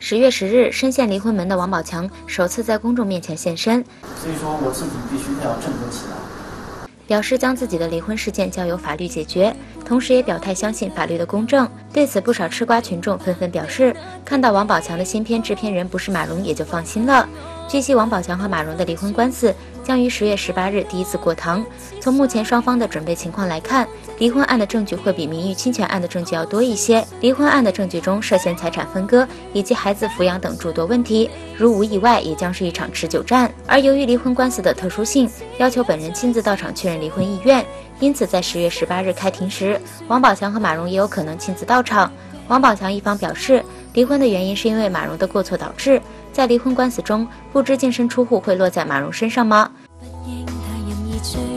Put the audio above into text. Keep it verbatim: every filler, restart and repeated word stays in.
十月十日，深陷离婚门的王宝强首次在公众面前现身， 所以说我自己必须要振作起来， 表示将自己的离婚事件交由法律解决，同时也表态相信法律的公正。对此，不少吃瓜群众纷纷表示，看到王宝强的新片制片人不是马蓉，也就放心了。据悉，王宝强和马蓉的离婚官司将于十月十八日第一次过堂。从目前双方的准备情况来看，离婚案的证据会比名誉侵权案的证据要多一些。离婚案的证据中涉嫌财产分割以及孩子抚养等诸多问题，如无意外，也将是一场持久战。而由于离婚官司的特殊性，要求本人亲自到场确认离婚意愿，因此在十月十八日开庭时，王宝强和马蓉也有可能亲自到场。王宝强一方表示，离婚的原因是因为马蓉的过错导致，在离婚官司中，不知净身出户会落在马蓉身上吗？不